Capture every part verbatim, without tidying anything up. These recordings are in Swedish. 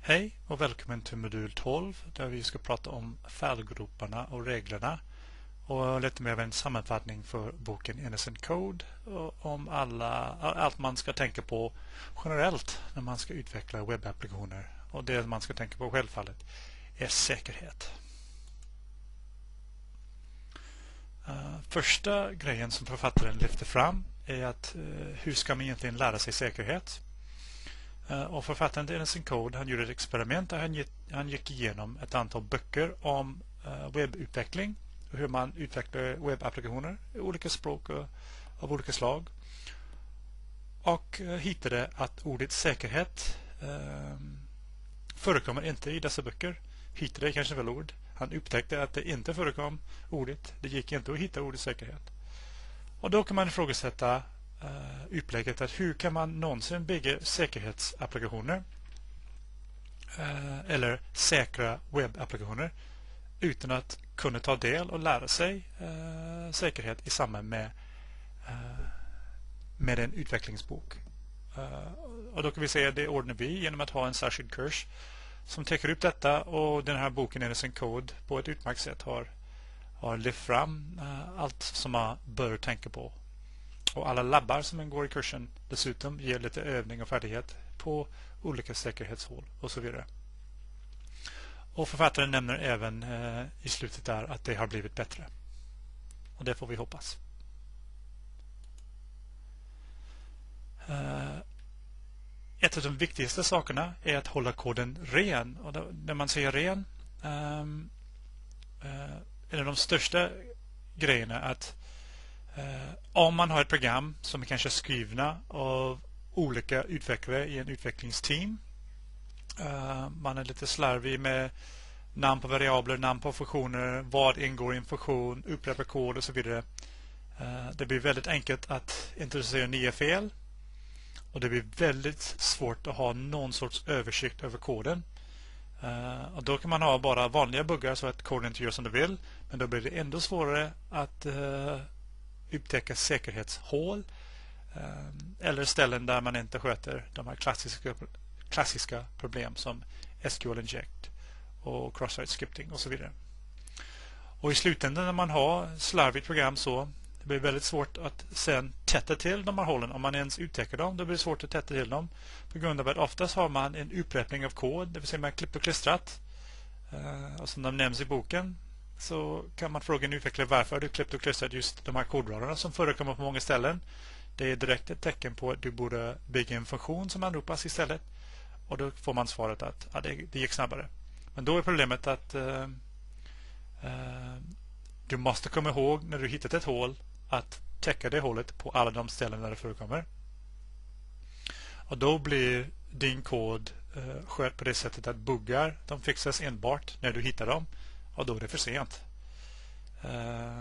Hej och välkommen till modul tolv där vi ska prata om fallgroparna och reglerna och lite mer av en sammanfattning för boken Innocent Code och om alla, allt man ska tänka på generellt när man ska utveckla webbapplikationer. Och det man ska tänka på självfallet är säkerhet. Uh, första grejen som författaren lyfter fram är att uh, hur ska man egentligen lära sig säkerhet? Uh, och författaren till Innocent Code, han gjorde ett experiment där han gick, han gick igenom ett antal böcker om uh, webbutveckling och hur man utvecklar webbapplikationer i olika språk och av olika slag. Och uh, hittade att ordet säkerhet uh, förekommer inte i dessa böcker. Hittade kanske väl ord. Han upptäckte att det inte förekom ordet. Det gick inte att hitta ordet säkerhet. Och då kan man ifrågasätta uh, upplägget att hur kan man någonsin bygga säkerhetsapplikationer uh, eller säkra webbapplikationer utan att kunna ta del och lära sig uh, säkerhet i samband med, uh, med en utvecklingsbok. Uh, och då kan vi säga att det ordnar vi genom att ha en särskild kurs som täcker upp detta, och den här boken Innocent Code på ett utmärkt sätt har, har lyft fram uh, allt som man bör tänka på. Och alla labbar som ingår i kursen dessutom ger lite övning och färdighet på olika säkerhetshål och så vidare. Och författaren nämner även uh, i slutet där att det har blivit bättre. Och det får vi hoppas. Uh, Ett av de viktigaste sakerna är att hålla koden ren. Och då, när man säger ren, um, uh, en av de största grejerna att uh, om man har ett program som är kanske skrivna av olika utvecklare i en utvecklingsteam, uh, man är lite slarvig med namn på variabler, namn på funktioner, vad ingår i en funktion, upprepa kod och så vidare. Uh, det blir väldigt enkelt att introducera nya fel. Och det blir väldigt svårt att ha någon sorts översikt över koden. Uh, och då kan man ha bara vanliga buggar så att koden inte gör som det vill. Men då blir det ändå svårare att uh, upptäcka säkerhetshål. Uh, eller ställen där man inte sköter de här klassiska, klassiska problem som S Q L inject och cross-site scripting och så vidare. Och i slutändan när man har slarvigt program så det blir väldigt svårt att sen tätta till de här hålen. Om man ens uttäcker dem, då blir det svårt att tätta till dem. På grund av att oftast har man en upprepning av kod, det vill säga man har klippt och klistrat. Uh, och som de nämns i boken så kan man fråga en utvecklare varför du klippt och klistrat just de här kodraderna som förekommer på många ställen. Det är direkt ett tecken på att du borde bygga en funktion som anropas istället. Och då får man svaret att ja, det, det gick snabbare. Men då är problemet att uh, uh, du måste komma ihåg när du hittat ett hål att täcka det hålet på alla de ställen där det förekommer. Och då blir din kod uh, skött på det sättet att buggar de fixas enbart när du hittar dem, och då är det för sent. Uh,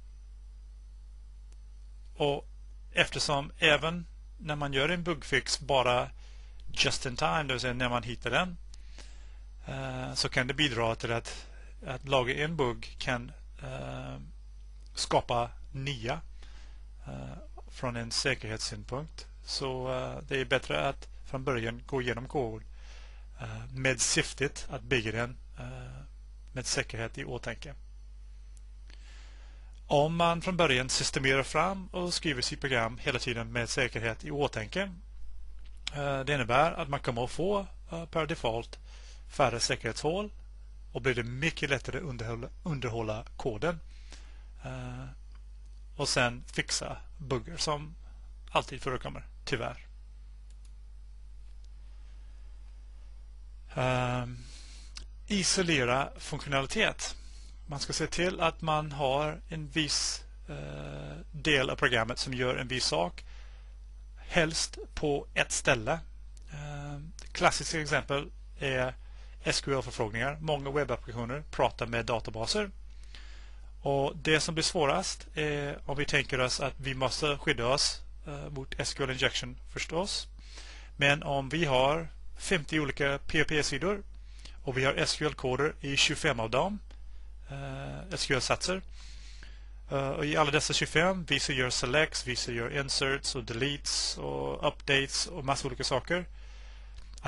och eftersom även när man gör en bugfix bara just in time, det vill säga när man hittar den, uh, så kan det bidra till att, att laga en bugg kan uh, skapa nya uh, från en säkerhetssynpunkt. Så uh, det är bättre att från början gå igenom kod uh, med syftet att bygga den uh, med säkerhet i åtanke. Om man från början systemerar fram och skriver sitt program hela tiden med säkerhet i åtanke, uh, det innebär att man kommer att få uh, per default färre säkerhetshål och blir det mycket lättare att underhålla, underhålla koden. Uh, och sen fixa buggar som alltid förekommer, tyvärr. Uh, isolera funktionalitet. Man ska se till att man har en viss uh, del av programmet som gör en viss sak, helst på ett ställe. Uh, klassiska exempel är S Q L-förfrågningar. Många webbapplikationer pratar med databaser. Och det som blir svårast är om vi tänker oss att vi måste skydda oss uh, mot S Q L injection förstås. Men om vi har femtio olika P H P-sidor och vi har S Q L-koder i tjugofem av dem, uh, S Q L-satser. Uh, och i alla dessa tjugofem, vissa gör selects, vissa gör inserts och deletes och updates och massa olika saker. Att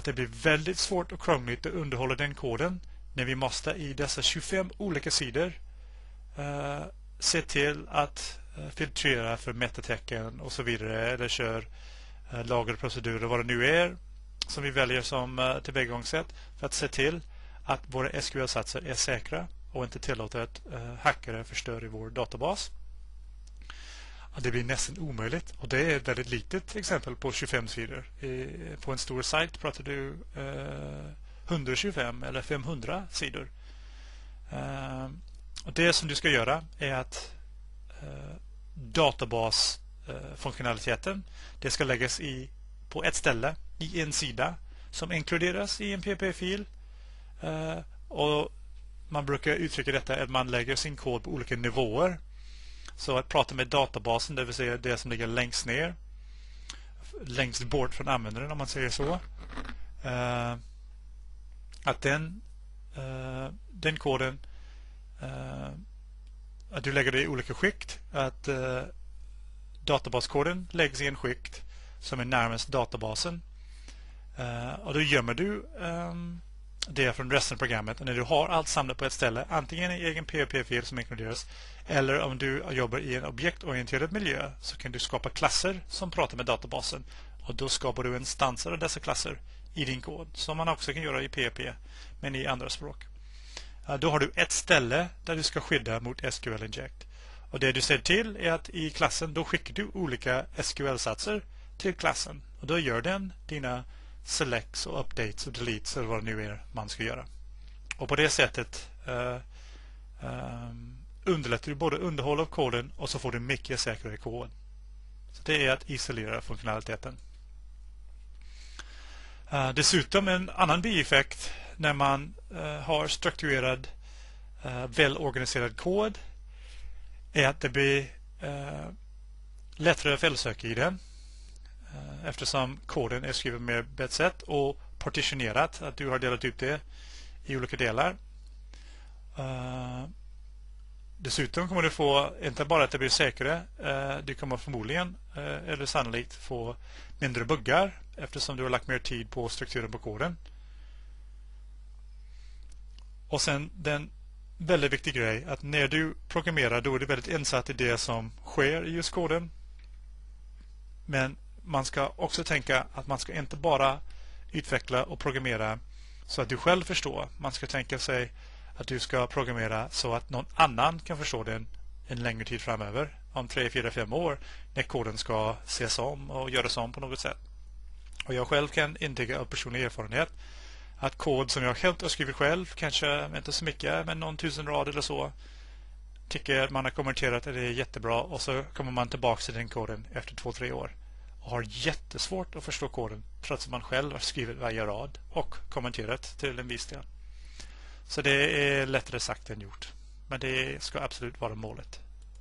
det blir väldigt svårt och krångligt att underhålla den koden när vi måste i dessa tjugofem olika sidor uh, se till att uh, filtrera för metatecken och så vidare, eller kör uh, lagerprocedurer, vad det nu är som vi väljer som uh, tillvägagångssätt för att se till att våra S Q L-satser är säkra och inte tillåter att uh, hackare förstör i vår databas. Det blir nästan omöjligt, och det är ett väldigt litet exempel på tjugofem sidor. I, på en stor sajt pratar du eh, hundratjugofem eller femhundra sidor. Eh, och det som du ska göra är att eh, databasfunktionaliteten eh, det ska läggas i på ett ställe i en sida som inkluderas i en P P F-fil. Eh, och man brukar uttrycka detta att man lägger sin kod på olika nivåer. Så att prata med databasen, det vill säga det som ligger längst ner, längst bort från användaren om man säger så, uh, att den, uh, den koden uh, att du lägger det i olika skikt, att uh, databaskoden läggs i en skikt som är närmast databasen, uh, och då gömmer du um, det från resten av programmet. Och när du har allt samlat på ett ställe, antingen i egen P H P-fil som inkluderas, eller om du jobbar i en objektorienterad miljö, så kan du skapa klasser som pratar med databasen. Och då skapar du instanser av dessa klasser i din kod, som man också kan göra i P H P, men i andra språk. Då har du ett ställe där du ska skydda mot S Q L-inject. Och det du ser till är att i klassen, då skickar du olika S Q L-satser till klassen. Och då gör den dina selects och updates och deletes eller vad det nu är man ska göra. Och på det sättet uh, um, underlättar du både underhåll av koden och så får du mycket säkrare kod. Så det är att isolera funktionaliteten. Uh, dessutom en annan bieffekt när man uh, har strukturerad uh, välorganiserad kod är att det blir uh, lättare att felsöka i den. Eftersom koden är skriven med på ett sätt och partitionerat, att du har delat ut det i olika delar. Uh, dessutom kommer du få inte bara att det blir säkrare, uh, du kommer förmodligen uh, eller sannolikt få mindre buggar eftersom du har lagt mer tid på strukturen på koden. Och sen den väldigt viktig grej att när du programmerar, då är du väldigt insatt i det som sker i just koden. Men man ska också tänka att man ska inte bara utveckla och programmera så att du själv förstår. Man ska tänka sig att du ska programmera så att någon annan kan förstå den en längre tid framöver. Om tre, fyra, fem år när koden ska ses om och göras om på något sätt. Och jag själv kan intyga av personlig erfarenhet att kod som jag helt har skrivit själv, kanske inte så mycket, men någon tusen rad eller så, tycker man har kommenterat att det är jättebra, och så kommer man tillbaka till den koden efter två, tre år. Har jättesvårt att förstå koden trots att man själv har skrivit varje rad och kommenterat till en viss del. Så det är lättare sagt än gjort. Men det ska absolut vara målet.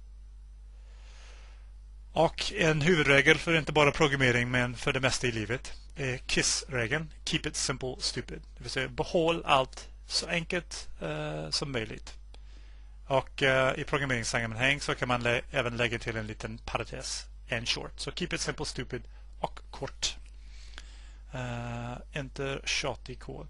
Och en huvudregel för inte bara programmering men för det mesta i livet är KISS-regeln. Keep it simple, stupid. Det vill säga behåll allt så enkelt uh, som möjligt. Och uh, i programmeringssammanhang så kan man lä även lägga till en liten parentes. En short. Så keep it simple, stupid och kort. Uh, inte tjatig kod.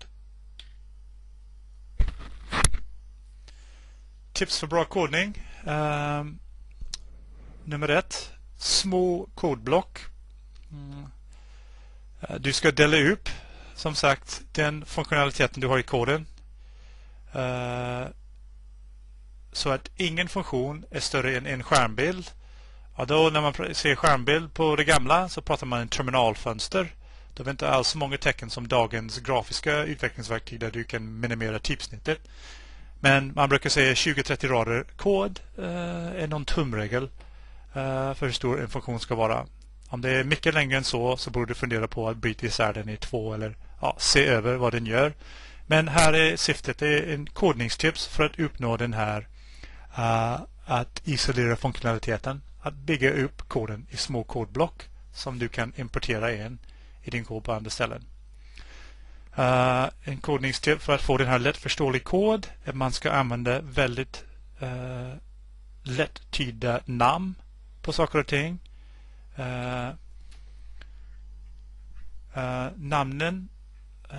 Tips för bra kodning. Uh, nummer ett. Små kodblock. Mm. Uh, du ska dela upp, som sagt, den funktionaliteten du har i koden. Uh, så att ingen funktion är större än en skärmbild. Ja, då när man ser skärmbild på det gamla så pratar man en terminalfönster. Det är inte alls så många tecken som dagens grafiska utvecklingsverktyg där du kan minimera typsnittet. Men man brukar säga tjugo till trettio rader kod eh, är någon tumregel eh, för hur stor en funktion ska vara. Om det är mycket längre än så så borde du fundera på att bryta isär den i två eller ja, se över vad den gör. Men här är syftet, det är en kodningstips för att uppnå den här uh, att isolera funktionaliteten. Att bygga upp koden i små kodblock som du kan importera in i din kod på andra ställen. Uh, en kodningstip för att få den här lättförståelig kod är att man ska använda väldigt uh, lätttyda namn på saker och ting. Uh, uh, namnen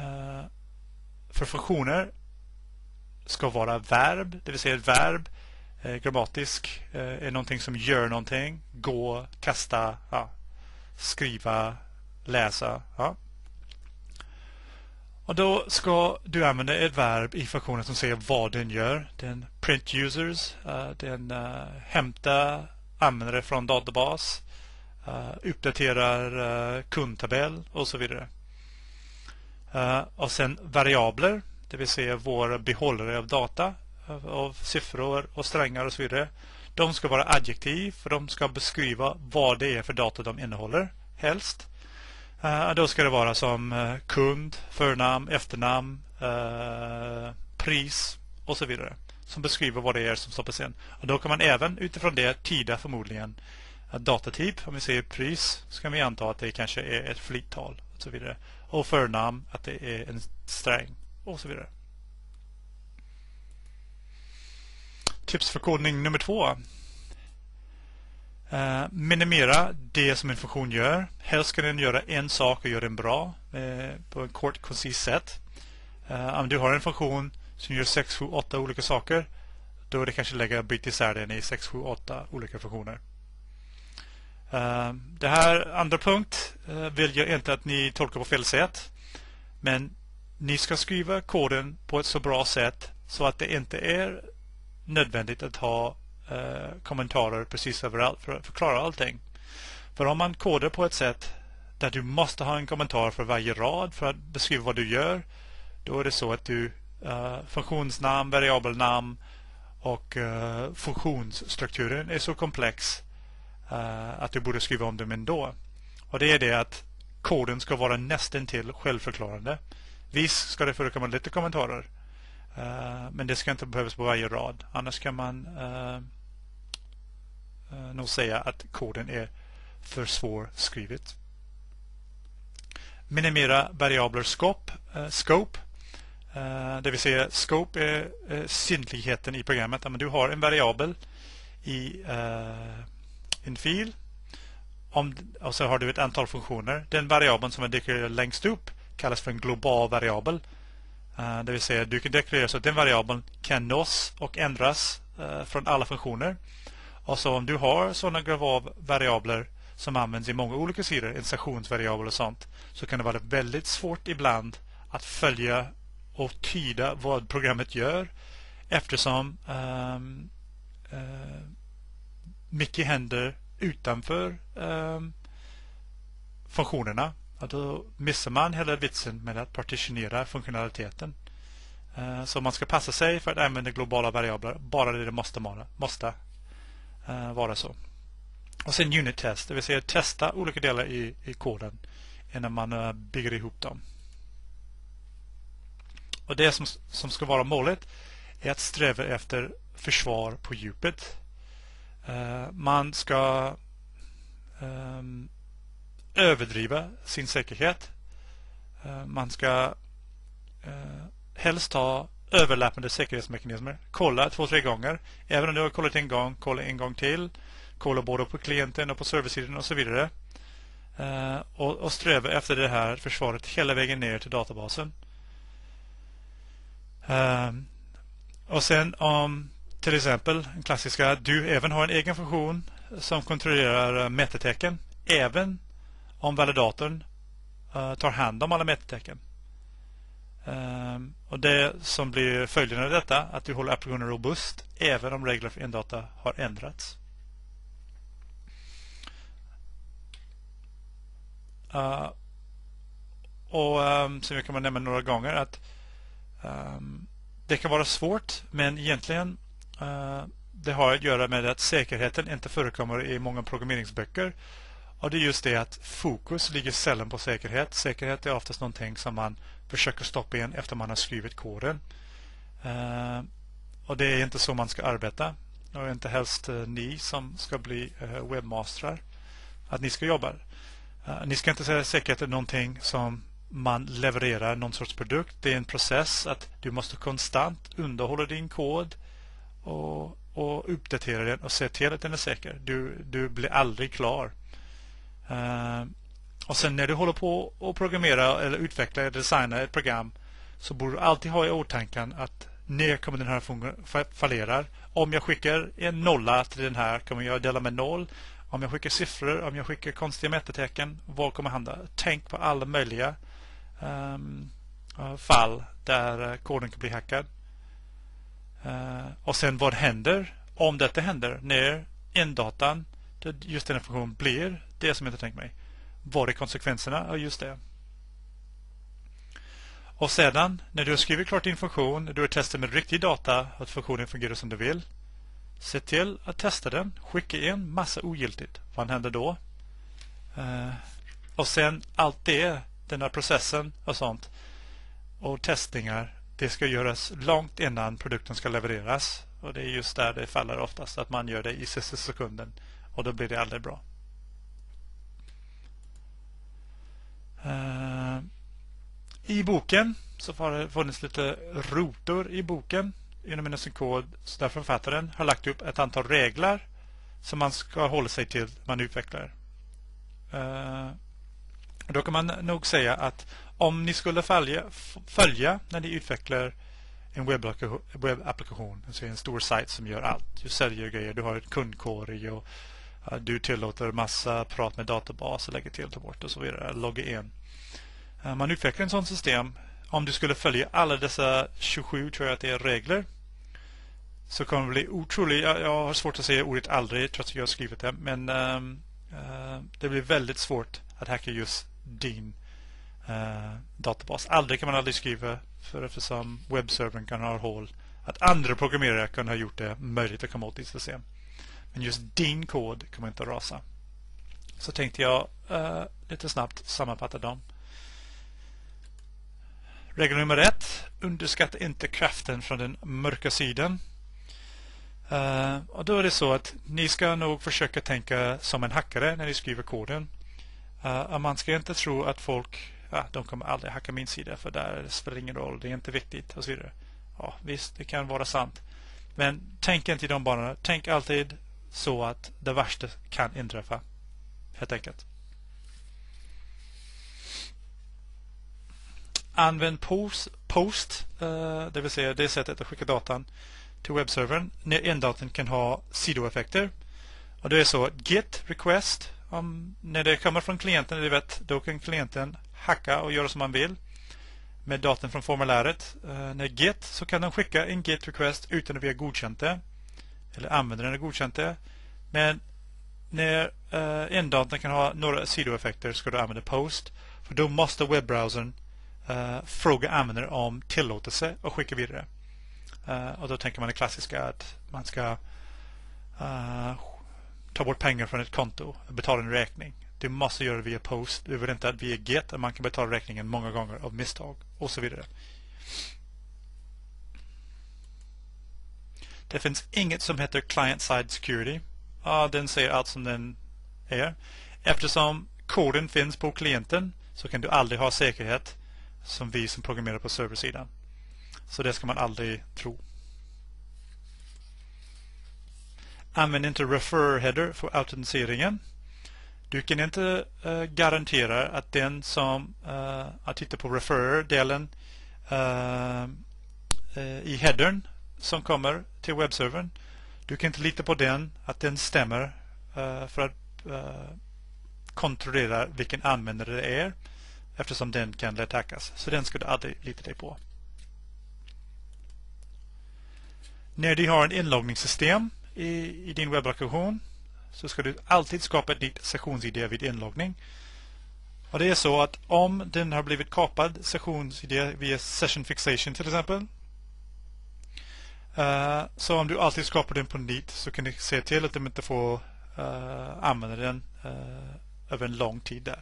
för funktioner ska vara verb, det vill säga ett verb, eh, grammatisk, eh, är någonting som gör någonting, gå, kasta, ja, skriva, läsa. Ja. Och då ska du använda ett verb i funktionen som säger vad den gör. Den print users, uh, den uh, hämtar användare från databas, uh, uppdaterar uh, kundtabell och så vidare. Uh, och sen variabler, det vill säga våra behållare av data, av, av siffror och strängar och så vidare. De ska vara adjektiv, för de ska beskriva vad det är för data de innehåller, helst. Uh, då ska det vara som uh, kund, förnamn, efternamn, uh, pris och så vidare. Som beskriver vad det är som stoppas in. Och då kan man även utifrån det tyda förmodligen uh, datatyp. Om vi säger pris så kan vi anta att det kanske är ett flicktal och så vidare. Och förnamn att det är en sträng och så vidare. Tipsförkodning nummer två. Uh, minimera det som en funktion gör. Helst ska den göra en sak och göra den bra uh, på en kort, koncis sätt. Uh, om du har en funktion som gör sex, sju, åtta olika saker, då är det kanske läge att byta isär den i sex, sju, åtta olika funktioner. Uh, det här andra punkt uh, vill jag inte att ni tolkar på fel sätt, men ni ska skriva koden på ett så bra sätt så att det inte är nödvändigt att ha Uh, kommentarer precis överallt för att förklara allting. För om man kodar på ett sätt där du måste ha en kommentar för varje rad för att beskriva vad du gör, då är det så att du uh, funktionsnamn, variabelnamn och uh, funktionsstrukturen är så komplex uh, att du borde skriva om dem ändå. Och det är det att koden ska vara nästan till självförklarande. Visst ska det förekomma lite kommentarer, uh, men det ska inte behövas på varje rad. Annars kan man uh, Uh, nog säga att koden är för svårskrivet. Minimera variabler scope. Uh, scope. Uh, det vill säga scope är uh, synligheten i programmet. Men du har en variabel i uh, en fil. Om, och så har du ett antal funktioner. Den variabeln som är deklarerad längst upp kallas för en global variabel. Uh, det vill säga du kan deklarera så att den variabeln kan nås och ändras uh, från alla funktioner. Och så om du har sådana globala variabler som används i många olika sidor, en stationsvariabel och sånt, så kan det vara väldigt svårt ibland att följa och tyda vad programmet gör, eftersom um, uh, mycket händer utanför um, funktionerna. Och då missar man hela vitsen med att partitionera funktionaliteten. Uh, så man ska passa sig för att använda globala variabler bara det det måste vara. Måste. Uh, vara så. Och sen unit test, det vill säga testa olika delar i, i koden innan man uh, bygger ihop dem. Och det som, som ska vara målet är att sträva efter försvar på djupet. Uh, man ska um, överdriva sin säkerhet. Uh, man ska uh, helst ha överlappande säkerhetsmekanismer. Kolla två, tre gånger. Även om du har kollat en gång, kolla en gång till. Kolla både på klienten och på serversidan och så vidare. Uh, och, och sträva efter det här försvaret hela vägen ner till databasen. Uh, och sen om till exempel en klassiska, du även har en egen funktion som kontrollerar uh, metatecken. Även om validatorn uh, tar hand om alla metatecken. Um, och det som blir följden av detta att du håller applikationen robust även om regler för endata har ändrats. Uh, och um, som jag kan nämna några gånger att um, det kan vara svårt, men egentligen uh, det har att göra med att säkerheten inte förekommer i många programmeringsböcker. Och det är just det att fokus ligger sällan på säkerhet. Säkerhet är oftast någonting som man försöker stoppa in efter man har skrivit koden. Uh, och det är inte så man ska arbeta. Och inte helst uh, ni som ska bli uh, webbmastrar. Att ni ska jobba. Uh, ni ska inte säga att säkerhet är någonting som man levererar någon sorts produkt. Det är en process att du måste konstant underhålla din kod och, och uppdatera den och se till att den är säker. Du, du blir aldrig klar. Uh, och sen när du håller på att programmera eller utveckla eller designa ett program, så borde du alltid ha i åtanke att när kommer den här funktionen fallerar. Om jag skickar en nolla till den här kommer jag dela med noll. Om jag skickar siffror, om jag skickar konstiga metatecken, vad kommer hända? Tänk på alla möjliga um, fall där uh, koden kan bli hackad. Uh, och sen vad händer om detta händer när indatan, just den funktionen blir det som jag inte tänkt mig. Vad är konsekvenserna av just det? Och sedan, när du har skrivit klart din funktion, du har testat med riktig data att funktionen fungerar som du vill, se till att testa den, skicka in massa ogiltigt. Vad händer då? Uh, och sen allt det, den här processen och sånt och testningar, det ska göras långt innan produkten ska levereras. Och det är just där det faller oftast, att man gör det i sista sekunden. Och då blir det aldrig bra. Uh, I boken så har det funnits lite rutor i boken inom Innocent Code, så där författaren har lagt upp ett antal regler som man ska hålla sig till när man utvecklar. Uh, då kan man nog säga att om ni skulle följa, följa när ni utvecklar en webbapplikation, alltså en stor sajt som gör allt. Du säljer grejer, du har ett kundkorg och uh, du tillåter massa prat med databas och lägger till och tar bort och så vidare, logga in. Uh, man utvecklar en sån system. Om du skulle följa alla dessa tjugosju, tror jag att det är, regler, så kommer det bli otroligt. Jag, jag har svårt att säga ordet aldrig trots att jag har skrivit det, men um, uh, det blir väldigt svårt att hacka just din uh, databas. Aldrig kan man aldrig skriva, för eftersom webbservern kan ha hål att andra programmerare kan ha gjort det möjligt att komma åt ditt system. Men just din kod kommer inte att rasa. Så tänkte jag uh, lite snabbt sammanfatta dem. Regel nummer ett. Underskatta inte kraften från den mörka sidan. Uh, och då är det så att ni ska nog försöka tänka som en hackare när ni skriver koden. Uh, man ska inte tro att folk, ja, de kommer aldrig hacka min sida för där spelar ingen roll, det är inte viktigt och så vidare. Ja, visst, det kan vara sant. Men tänk inte i de banorna. Tänk alltid så att det värsta kan inträffa. Helt enkelt. Använd post, post uh, det vill säga det sättet att skicka datan till webbservern när indatan kan ha sidoeffekter. Och det är så att get request, om, när det kommer från klienten, du vet, då kan klienten hacka och göra som man vill med datan från formuläret. Uh, när get, så kan den skicka en get request utan att vi har godkänt det, eller användaren har godkänt det. Men när uh, indatan kan ha några sidoeffekter ska du använda post, för då måste webbrowsern Uh, fråga användare om tillåtelse och skicka vidare. Uh, och då tänker man det klassiska att man ska uh, ta bort pengar från ett konto och betala en räkning. Du måste göra det via post. Du vill inte att via get att man kan betala räkningen många gånger av misstag och så vidare. Det finns inget som heter client-side security. Uh, den säger allt som den är. Eftersom koden finns på klienten så kan du aldrig ha säkerhet som vi som programmerar på serversidan. Så det ska man aldrig tro. Använd inte refer header för autentiseringen. Du kan inte uh, garantera att den som uh, att titta på refer-delen uh, uh, i headern som kommer till webbservern, du kan inte lita på den, att den stämmer uh, för att uh, kontrollera vilken användare det är, eftersom den kan lätt hackas. Så den ska du aldrig lita dig på. När du har en inloggningssystem i, i din webbapplikation så ska du alltid skapa ett nytt sessions-I D vid inloggning. Och det är så att om den har blivit kapad sessions-I D via session fixation till exempel, uh, så om du alltid skapar den på nytt så kan du se till att de inte får uh, använda den uh, över en lång tid där.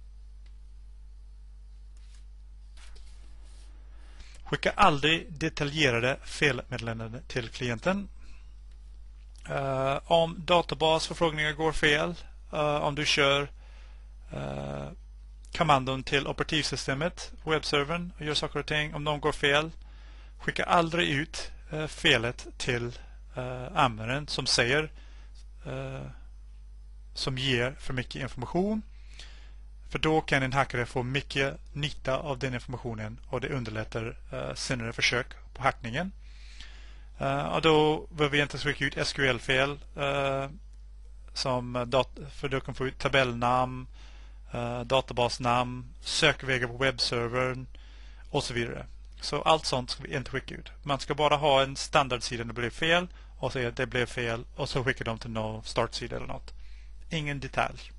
Skicka aldrig detaljerade felmeddelanden till klienten. Uh, om databasförfrågningar går fel, uh, om du kör uh, kommandon till operativsystemet, webbservern och gör saker och ting, om de går fel, skicka aldrig ut uh, felet till uh, användaren som säger uh, som ger för mycket information. För då kan en hackare få mycket nytta av den informationen och det underlättar uh, senare försök på hackningen. Uh, och då behöver vi inte skicka ut S Q L-fel uh, som dat- för då kan få ut tabellnamn, uh, databasnamn, sökvägar på webbservern och så vidare. Så allt sånt ska vi inte skicka ut. Man ska bara ha en standardsida när det blir fel och säga att det blev fel och så skickar de till någon startsida eller något. Ingen detalj.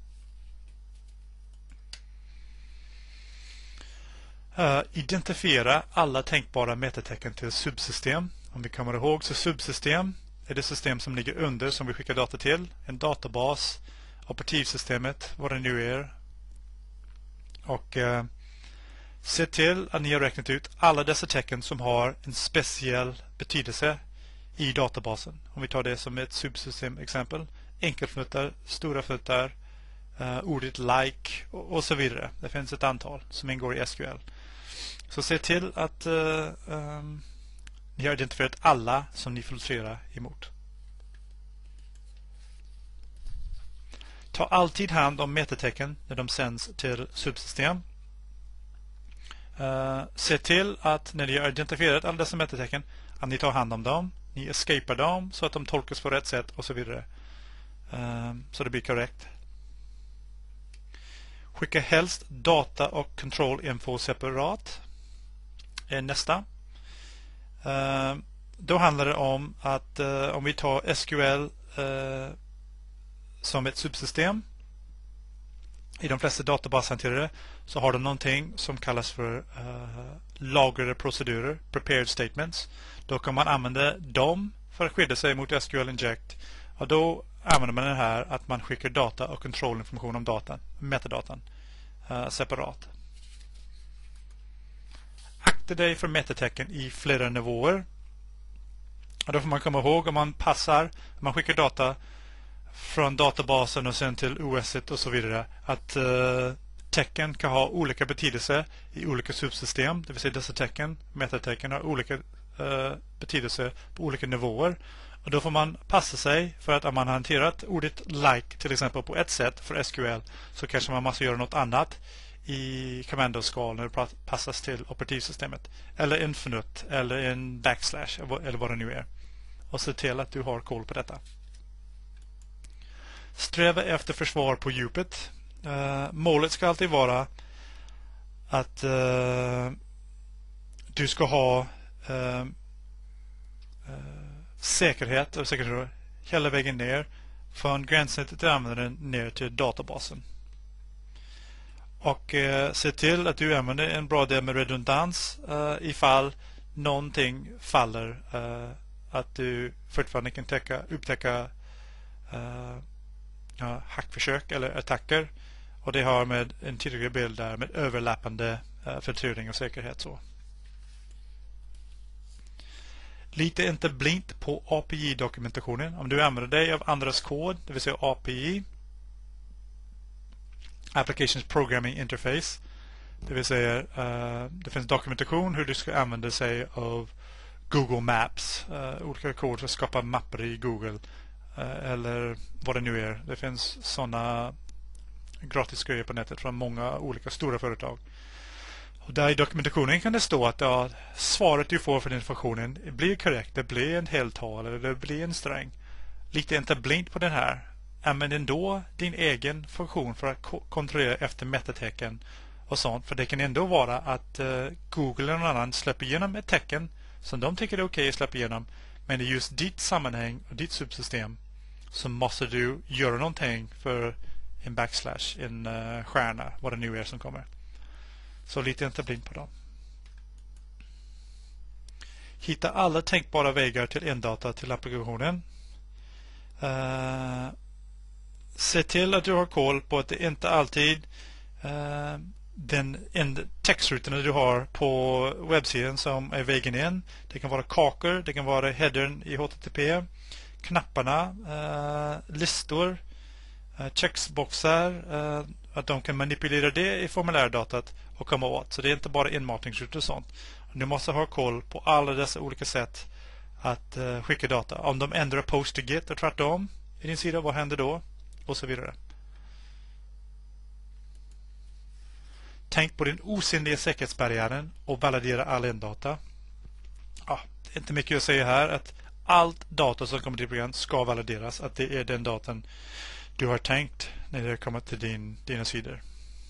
Uh, identifiera alla tänkbara metatecken till subsystem. Om vi kommer ihåg så subsystem är det system som ligger under som vi skickar data till. En databas, operativsystemet, vad det nu är. Och uh, se till att ni har räknat ut alla dessa tecken som har en speciell betydelse i databasen. Om vi tar det som ett subsystem exempel. Enkelfnuttar, stora fnuttar, uh, ordet like och, och så vidare. Det finns ett antal som ingår i S Q L. Så se till att uh, um, ni har identifierat alla som ni filtrerar emot. Ta alltid hand om metatecken när de sänds till subsystem. Uh, se till att när ni har identifierat alla dessa metatecken att ni tar hand om dem. Ni escapar dem så att de tolkas på rätt sätt och så vidare. Uh, så det blir korrekt. Skicka helst data och control info separat. Är nästa. Uh, då handlar det om att uh, om vi tar S Q L uh, som ett subsystem. I de flesta databashanterare så har de någonting som kallas för uh, lagrade procedurer, prepared statements. Då kan man använda dem för att skydda sig mot S Q L inject. Och då använder man den här att man skickar data och kontrollinformation om datan, metadatan, uh, separat. Akta dig för metatecken i flera nivåer. Och då får man komma ihåg om man passar, man skickar data från databasen och sen till O S och så vidare, att uh, tecken kan ha olika betydelse i olika subsystem. Det vill säga dessa tecken, metatecken, har olika uh, betydelse på olika nivåer. Och då får man passa sig för att om man har hanterat ordet like till exempel på ett sätt för S Q L så kanske man måste göra något annat i kommandoskal när det passas till operativsystemet. Eller en fnutt eller en backslash eller vad det nu är. Och se till att du har koll på detta. Sträva efter försvar på djupet. Uh, målet ska alltid vara att uh, du ska ha uh, uh, säkerhet och säkerhet hela vägen ner från gränssnittet till användaren ner till databasen. Och uh, se till att du använder en bra del med redundans uh, ifall någonting faller, uh, att du fortfarande kan täcka, upptäcka uh, Ja, hackförsök eller attacker, och det har med en tidigare bild där med överlappande uh, filtrering och säkerhet. Så lita inte blint på A P I-dokumentationen. Om du använder dig av andras kod, det vill säga A P I, Applications Programming Interface, det vill säga uh, det finns dokumentation hur du ska använda sig av Google Maps, uh, olika kod för att skapa mappar i Google eller vad det nu är. Det finns sådana gratis grejer på nätet från många olika stora företag. Och där i dokumentationen kan det stå att ja, svaret du får för den informationen blir korrekt. Det blir en heltal eller det blir en sträng. Lita inte blint på den här. Använd ändå din egen funktion för att ko- kontrollera efter metatecken och sånt. För det kan ändå vara att uh, Google eller någon annan släpper igenom ett tecken som de tycker är okej att släppa igenom. Men i just ditt sammanhang och ditt subsystem så måste du göra någonting för en backslash, en uh, stjärna, vad det nu är som kommer. Så lita inte blind på dem. Hitta alla tänkbara vägar till endata till applikationen. Uh, se till att du har koll på att det inte alltid uh, den textruten du har på webbsidan som är vägen in. Det kan vara kakor, det kan vara headern i H T T P, knapparna, uh, listor, uh, checksboxar, uh, att de kan manipulera det i formulärdatat och komma åt. Så det är inte bara inmatningsrutor och sånt. Du måste ha koll på alla dessa olika sätt att uh, skicka data. Om de ändrar post to git och tvärtom i din sida, vad händer då? Och så vidare. tänk på den osynliga säkerhetsbarriären och validera all endata. Ja, det är inte mycket att säga här. Att allt data som kommer till program ska valideras. Att det är den datan du har tänkt när det kommer till din, dina sidor.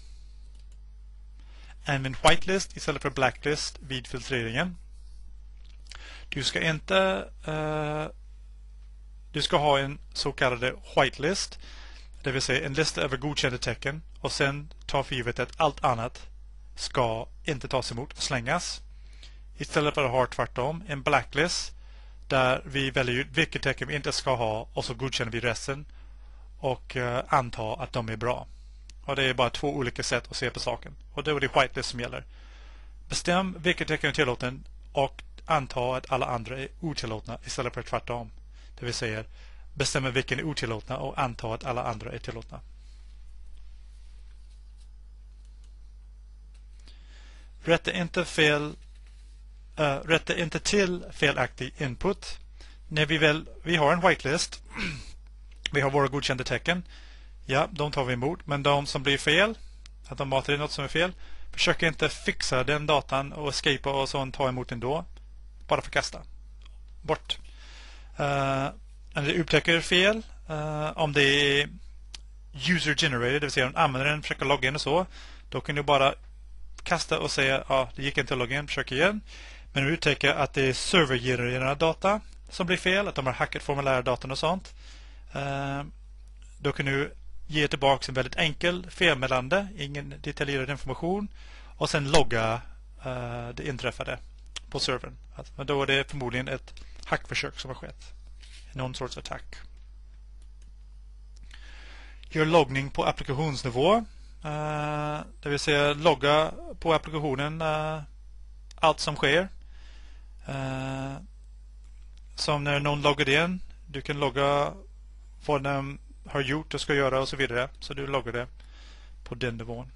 Använd whitelist istället för blacklist vid filtreringen. Du ska inte uh, du ska ha en så kallad whitelist, det vill säga en lista över godkända tecken, och sen ta för givet att allt annat ska inte tas emot och slängas. Istället för att ha tvärtom en blacklist där vi väljer ut vilka tecken vi inte ska ha och så godkänner vi resten och uh, antar att de är bra. Och det är bara två olika sätt att se på saken. Och det är det whitelist som gäller. Bestäm vilka tecken är tillåten och anta att alla andra är otillåtna istället för tvärtom. Det vill säga bestämma vilken är otillåtna och anta att alla andra är tillåtna. Rätta inte fel uh, rätta inte till felaktig input. När vi väl vi har en whitelist, vi har våra godkända tecken. Ja, de tar vi emot, men de som blir fel, att de matar in något som är fel, försök inte fixa den datan och escapa och sånt, ta emot ändå. Bara förkasta. Bort. Uh, när du upptäcker fel, uh, om det är user generated, det vill säga om användaren försöker logga in och så, då kan du bara kasta och säga ja, det gick inte att logga in, försök igen. Men om du upptäcker att det är servergenererad data som blir fel, att de har hackat formulärdatan och sånt, uh, då kan du ge tillbaka en väldigt enkel felmeddelande, ingen detaljerad information, och sen logga uh, det inträffade på servern. Alltså, då är det förmodligen ett hackförsök som har skett. Någon sorts attack. Gör loggning på applikationsnivå. Uh, det vill säga logga på applikationen uh, allt som sker. Uh, som när någon loggar in. Du kan logga vad de har gjort och ska göra och så vidare. Så du loggar det på den nivån.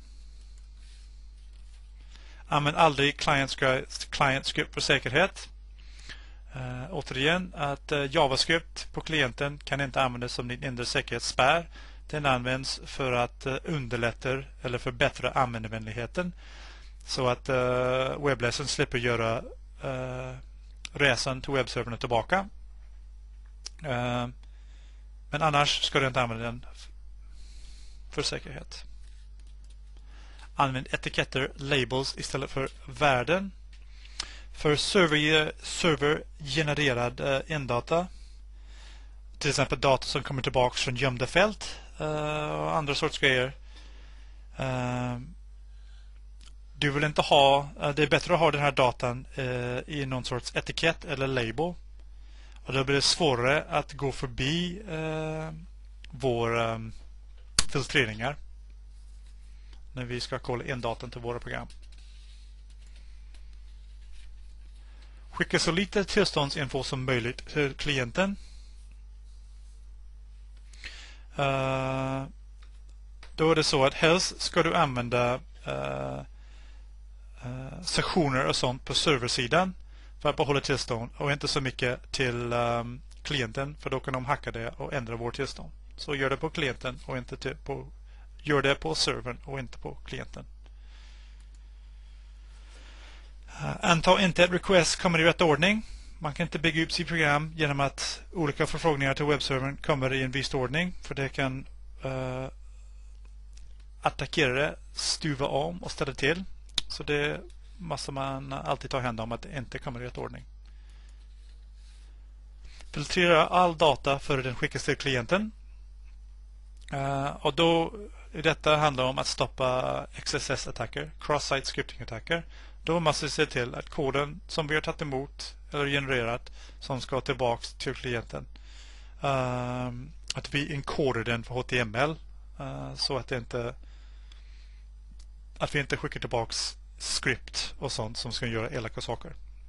Använd aldrig client-script client för säkerhet. Uh, återigen, att uh, JavaScript på klienten kan inte användas som din inre säkerhetsspärr. Den används för att uh, underlätta eller förbättra användarvänligheten. Så att uh, webbläsaren slipper göra uh, resan till webbservern och tillbaka. Uh, men annars ska du inte använda den för säkerhet. Använd etiketter, labels istället för värden. För server, server-genererad uh, endata, till exempel data som kommer tillbaka från gömda fält uh, och andra sorts grejer. Uh, du vill inte ha, uh, det är bättre att ha den här datan uh, i någon sorts etikett eller label. Och då blir det svårare att gå förbi uh, vår um, filtreringar när vi ska kolla in datan till våra program. Skicka så lite tillståndsinfo som möjligt till klienten. Uh, då är det så att helst ska du använda uh, uh, sektioner och sånt på serversidan för att behålla tillstånd och inte så mycket till um, klienten, för då kan de hacka det och ändra vårt tillstånd. Så gör det på klienten och inte till, på gör det på servern och inte på klienten. Uh, anta inte att request kommer i rätt ordning. Man kan inte bygga upp sitt program genom att olika förfrågningar till webbservern kommer i en viss ordning, för det kan uh, attackera det, stuva om och ställa till. Så det måste man alltid ta hand om, att det inte kommer i rätt ordning. Filtrera all data före den skickas till klienten. Uh, och då detta handlar om att stoppa X S S-attacker, cross-site scripting-attacker. Då måste vi se till att koden som vi har tagit emot eller genererat som ska tillbaks till klienten, uh, att vi enkodar den för H T M L uh, så att det inte att vi inte skickar tillbaks script och sånt som ska göra elaka saker.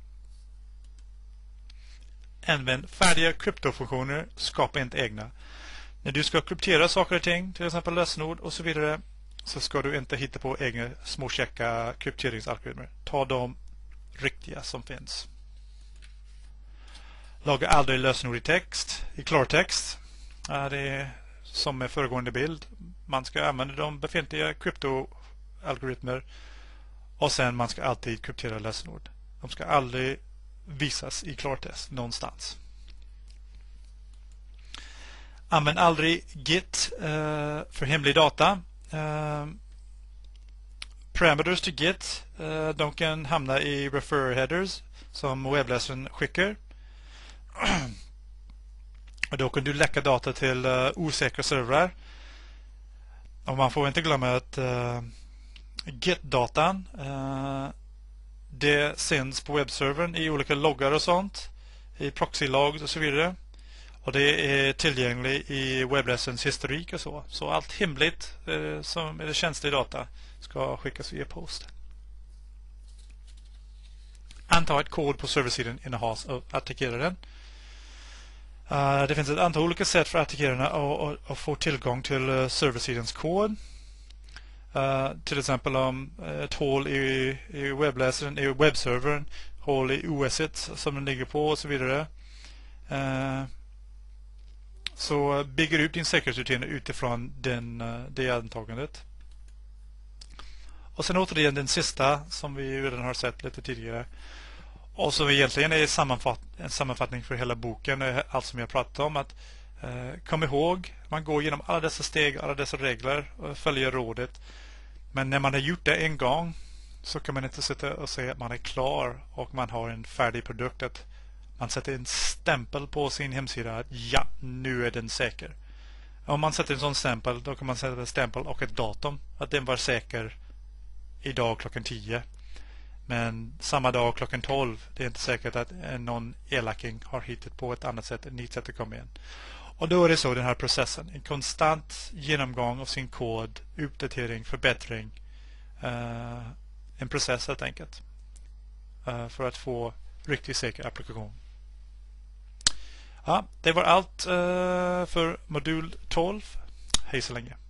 Använd färdiga kryptofunktioner, skapa inte egna. När du ska kryptera saker och ting, till exempel lösenord och så vidare, så ska du inte hitta på egna små checka krypteringsalgoritmer. Ta de riktiga som finns. Laga aldrig lösenord i text, i klartext. Det är som med föregående bild. Man ska använda de befintliga krypto algoritmer. Och sen man ska alltid kryptera lösenord. De ska aldrig visas i klartext någonstans. Använd aldrig Git uh, för hemlig data. Uh, parameters till Git, uh, de kan hamna i refer headers som webbläsaren skickar. Och då kan du läcka data till uh, osäkra servrar. Och man får inte glömma att uh, Git-datan uh, det sänds på webbservern i olika loggar och sånt, i proxy-log och så vidare. Och det är tillgängligt i webbläsarens historik och så. Så allt hemligt uh, som är känslig data ska skickas via post. Anta ett kod på serversidan innehas och attackera den. Uh, det finns ett antal olika sätt för attackerarna att, att få tillgång till uh, serversidans kod. Uh, till exempel om uh, ett hål i, i webbläsaren, i webbservern, hål i O S-et som den ligger på och så vidare. Uh, så bygger ut din säkerhetsrutiner utifrån den, uh, det antagandet. Och sen återigen den sista som vi redan har sett lite tidigare. Och som egentligen är sammanfatt en sammanfattning för hela boken, allt som jag pratat om. Att eh, kom ihåg, man går igenom alla dessa steg, alla dessa regler och följer rådet. Men när man har gjort det en gång så kan man inte sitta och säga att man är klar och man har en färdig produkt. Att man sätter en stämpel på sin hemsida att ja, nu är den säker. Om man sätter en sån stämpel, då kan man sätta en stämpel och ett datum att den var säker idag klockan tio. Men samma dag klockan tolv, det är inte säkert att någon elaking har hittat på ett annat sätt, ett nytt sätt att komma in. Och då är det så den här processen. En konstant genomgång av sin kod, uppdatering, förbättring. Uh, en process helt enkelt. Uh, för att få riktigt säker applikation. Ja, det var allt uh, för modul tolv. Hej så länge.